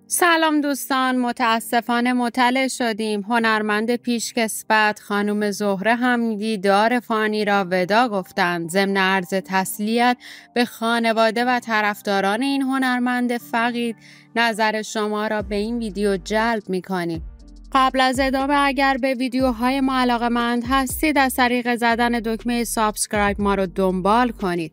سلام دوستان، متاسفانه مطلع شدیم هنرمند پیشکسوت خانم زهره حمیدی دار فانی را ودا گفتند. ضمن عرض تسلیت به خانواده و طرفداران این هنرمند فقید نظر شما را به این ویدیو جلب می‌کنیم. قبل از ادامه اگر به ویدیوهای ما علاقه‌مند هستید از طریق زدن دکمه سابسکرایب ما را دنبال کنید.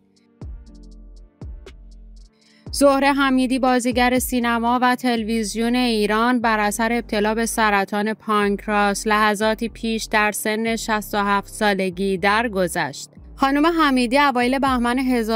زهره حمیدی بازیگر سینما و تلویزیون ایران بر اثر ابتلا به سرطان پانکراس لحظاتی پیش در سن 67 سالگی درگذشت. خانم حمیدی اوایل بهمن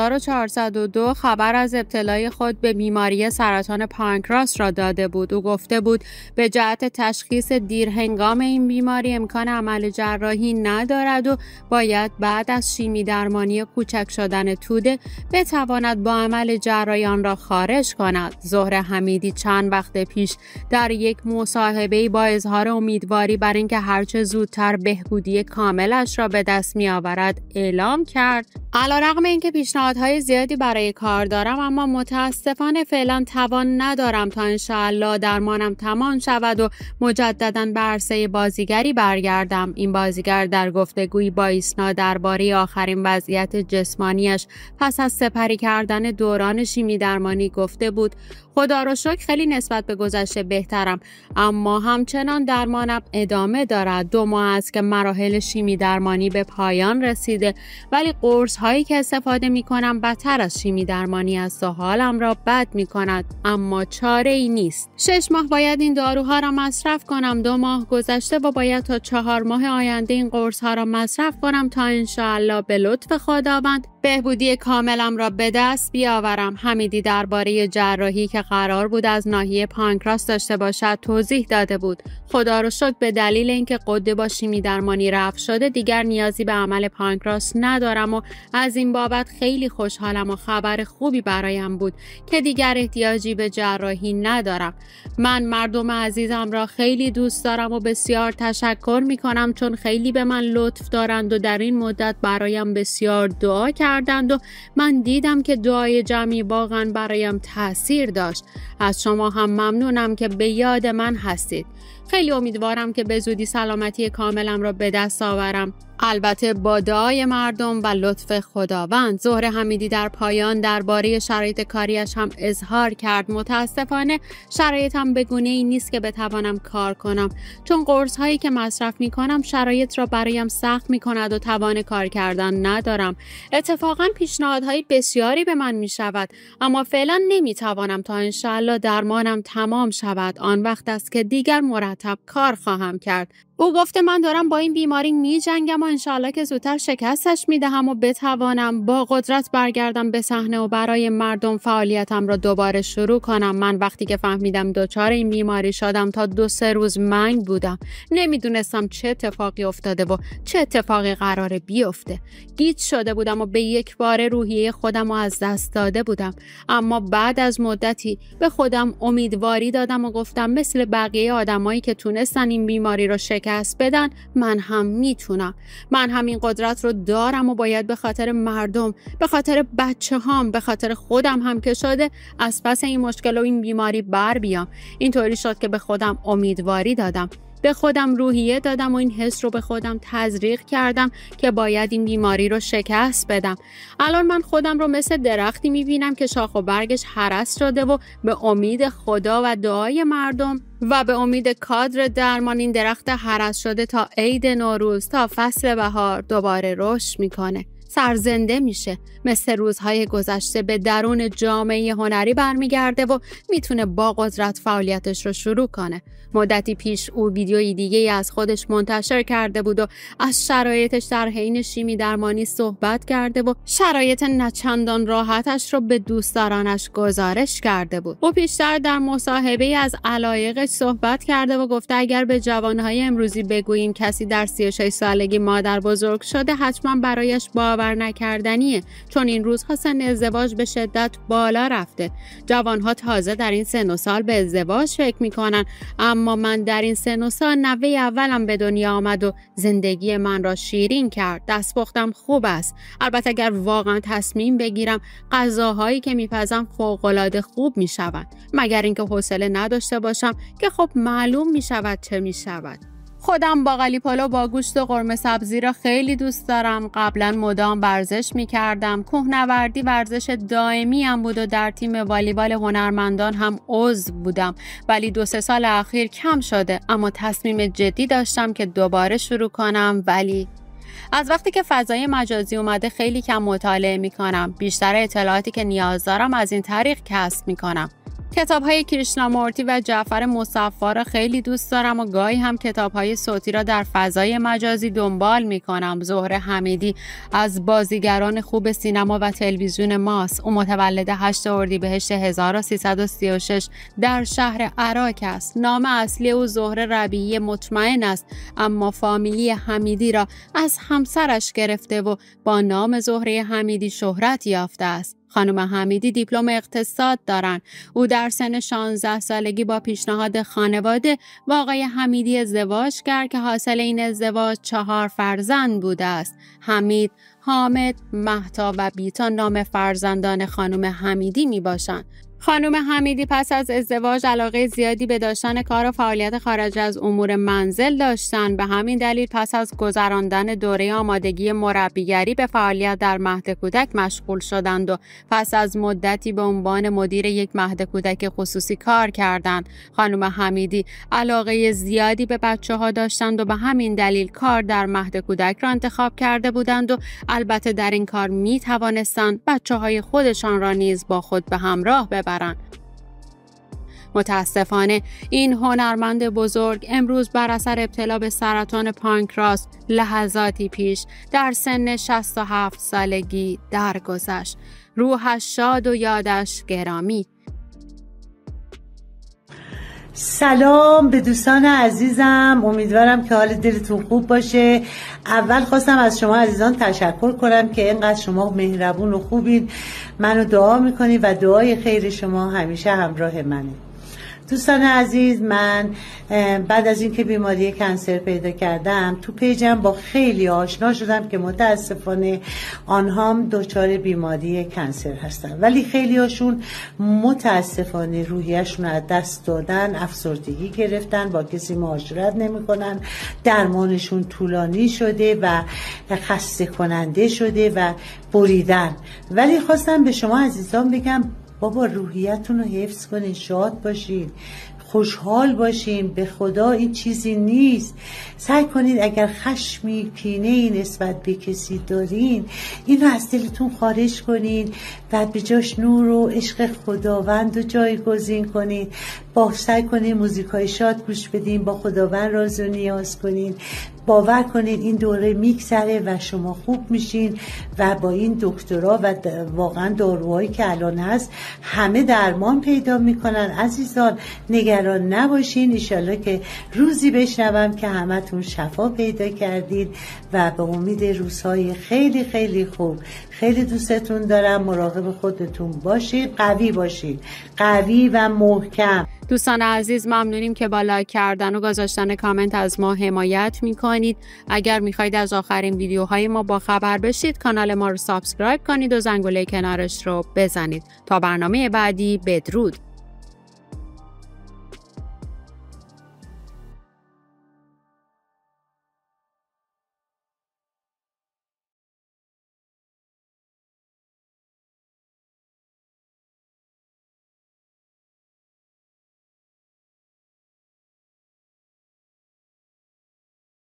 1402 خبر از ابتلای خود به بیماری سرطان پانکراس را داده بود. او گفته بود به جهت تشخیص دیرهنگام این بیماری امکان عمل جراحی ندارد و باید بعد از شیمی درمانی کوچک شدن توده بتواند با عمل جراحی آن را خارج کند. زهره حمیدی چند وقت پیش در یک مصاحبه‌ای با اظهار امیدواری بر اینکه هرچه زودتر بهبودی کاملش را به دست می‌آورد اعلام کرد علیرغم اینکه پیشنهادهای زیادی برای کار دارم اما متاسفانه فعلا توان ندارم تا انشاءالله درمانم تمام شود و مجددا به عرصه بازیگری برگردم. این بازیگر در گفتگویی با ایسنا درباره آخرین وضعیت جسمانیش پس از سپری کردن دوران شیمی درمانی گفته بود خدا را شکر خیلی نسبت به گذشته بهترم، اما همچنان درمانم ادامه دارد. 2 ماه است که مراحل شیمی درمانی به پایان رسیده ولی قرص هایی که استفاده می کنم بدتر از شیمی درمانی است و حالم را بد می کند، اما چاره ای نیست. 6 ماه باید این داروها را مصرف کنم. 2 ماه گذشته و باید تا 4 ماه آینده این قرص ها را مصرف کنم تا انشاءالله به لطف خداوند بهبودی کاملم را به دست بیاورم. حمیدی درباره جراحی که قرار بود از ناحیه پانکراس داشته باشد توضیح داده بود. خدا رو شکر به دلیل اینکه غده با شیمی درمانی رفع شده دیگر نیازی به عمل پانکراس ندارم و از این بابت خیلی خوشحالم و خبر خوبی برایم بود که دیگر احتیاجی به جراحی ندارم. من مردم عزیزم را خیلی دوست دارم و بسیار تشکر می کنم چون خیلی به من لطف دارند و در این مدت برایم بسیار دعا کردند و من دیدم که دعای جمعی واقعا برایم تأثیر داشت. از شما هم ممنونم که به یاد من هستید. خیلی امیدوارم که به زودی سلامتی کاملم را به دست آورم، البته با دعای مردم و لطف خداوند. زهره حمیدی در پایان درباره شرایط کاریش هم اظهار کرد متاسفانه شرایطم به گونه‌ای نیست که بتوانم کار کنم چون قرص هایی که مصرف می کنم شرایط را برایم سخت می کند و توان کار کردن ندارم. اتفاقا پیشنهادهای بسیاری به من می شود اما فعلا نمی توانم تا انشاءالله درمانم تمام شود. آن وقت است که دیگر مرتب کار خواهم کرد. او گفته من دارم با این بیماری می جنگم و انشاءالله که زودتر شکستش می دهم و بتوانم با قدرت برگردم به صحنه و برای مردم فعالیتم را دوباره شروع کنم. من وقتی که فهمیدم دچار این بیماری شدم تا 2-3 روز منگ بودم. نمیدونستم چه اتفاقی افتاده و چه اتفاقی قراره بیفته. گیج شده بودم و به یک بار روحیه خودم رو از دست داده بودم، اما بعد از مدتی به خودم امیدواری دادم و گفتم مثل بقیه آدمایی که تونستن این بیماری رو شکست بدن من هم میتونم. من هم این قدرت رو دارم و باید به خاطر مردم، به خاطر بچه هام، به خاطر خودم هم که شده از پس این مشکل و این بیماری بر بیام. اینطوری شد که به خودم امیدواری دادم، به خودم روحیه دادم و این حس رو به خودم تزریق کردم که باید این بیماری رو شکست بدم. الان من خودم رو مثل درختی میبینم که شاخ و برگش هرس شده و به امید خدا و دعای مردم و به امید کادر درمان این درخت هرس شده تا عید نوروز، تا فصل بهار دوباره رشد میکنه، سرزنده میشه، مثل روزهای گذشته به درون جامعه هنری برمیگرده و میتونه با قدرت فعالیتش رو شروع کنه. مدتی پیش او ویدیوی دیگه از خودش منتشر کرده بود و از شرایطش در حین شیمی درمانی صحبت کرده و شرایط نچندان راحتش رو به دوستدارانش گزارش کرده بود. او پیشتر در مصاحبه از علایقش صحبت کرده و گفته اگر به جوانهای امروزی بگوییم کسی در 36 سالگی مادر بزرگ شده حتما برایش باور باور نکردنیه، چون این روزها سن ازدواج به شدت بالا رفته. جوانها تازه در این سن و سال به ازدواج فکر میکنن، اما من در این سن و سال نوه اولم به دنیا آمد و زندگی من را شیرین کرد. دستپختم خوب است. البته اگر واقعا تصمیم بگیرم، غذاهایی که میپزم فوق‌العاده خوب میشوند، مگر اینکه حوصله نداشته باشم که خب معلوم میشود چه میشود. خودم باقالی پلو با گوشت و قرمه سبزی را خیلی دوست دارم. قبلا مدام ورزش می‌کردم. کوهنوردی ورزش دائمی هم بود و در تیم والیبال هنرمندان هم عضو بودم، ولی 2-3 سال اخیر کم شده، اما تصمیم جدی داشتم که دوباره شروع کنم. ولی از وقتی که فضای مجازی اومده خیلی کم مطالعه می‌کنم. بیشتر اطلاعاتی که نیاز دارم از این طریق کسب می‌کنم. کتاب‌های کریشنامورتی و جعفر مصفا را خیلی دوست دارم و گاهی هم کتاب‌های صوتی را در فضای مجازی دنبال می‌کنم. زهره حمیدی از بازیگران خوب سینما و تلویزیون ماست. او متولد 8 اردیبهشت 1336 در شهر عراق است. نام اصلی او زهره ربیعی مطمئن است، اما فامیلی حمیدی را از همسرش گرفته و با نام زهره حمیدی شهرت یافته است. خانم حمیدی دیپلم اقتصاد دارند. او در سن 16 سالگی با پیشنهاد خانواده با آقای حمیدی ازدواج کرد که حاصل این ازدواج 4 فرزند بوده است. حمید، حامد، مهتاب و بیتا نام فرزندان خانم حمیدی می باشند. خانم حمیدی پس از ازدواج علاقه زیادی به داشتن کار و فعالیت خارج از امور منزل داشتند. به همین دلیل پس از گذراندن دوره آمادگی مربیگری به فعالیت در مهد کودک مشغول شدند و پس از مدتی به عنوان مدیر یک مهد کودک خصوصی کار کردند. خانم حمیدی علاقه زیادی به بچه‌ها داشتند و به همین دلیل کار در مهد کودک را انتخاب کرده بودند و البته در این کار می توانستند بچه‌های خودشان را نیز با خود به همراه ببرند. متاسفانه این هنرمند بزرگ امروز بر اثر ابتلا به سرطان پانکراس لحظاتی پیش در سن 67 سالگی درگذشت. روحش شاد و یادش گرامی. سلام به دوستان عزیزم، امیدوارم که حال دلتون خوب باشه. اول خواستم از شما عزیزان تشکر کنم که اینقدر شما مهربون و خوبین، منو دعا میکنید و دعای خیر شما همیشه همراه منه. دوستان عزیز، من بعد از اینکه بیماری کنسر پیدا کردم تو پیجم با خیلی آشنا شدم که متاسفانه آنها هم دچار بیماری کنسر هستن، ولی خیلی هاشون متاسفانه روحیشون از دست دادن، افسردگی گرفتن، با کسی معاشرت نمی کنن، درمانشون طولانی شده و خسته کننده شده و بریدن. ولی خواستم به شما عزیزان بگم بابا روحیتون رو حفظ کنین، شاد باشین، خوشحال باشین. به خدا این چیزی نیست. سعی کنید اگر خشمی، کینه‌ای نسبت به کسی دارین اینو از دلتون خارج کنین و به جاش نور و عشق خداوند رو جایگزین کنین. سعی کنین موزیکای شاد گوش بدین، با خداوند راز و نیاز کنین. باور کنید این دوره میگذره و شما خوب میشین و با این دکترا و واقعا داروهایی که الان هست همه درمان پیدا میکنن. عزیزان نگران نباشین، انشالله که روزی بشنوم که همتون شفا پیدا کردید و به امید روزهای خیلی خیلی خوب. خیلی دوستتون دارم. مراقب خودتون باشید، قوی باشید، قوی و محکم. دوستان عزیز ممنونیم که با لایک کردن و گذاشتن کامنت از ما حمایت میکنید. اگر میخواید از آخرین ویدیوهای ما با خبر بشید کانال ما رو سابسکرایب کنید و زنگوله کنارش رو بزنید. تا برنامه بعدی، بدرود.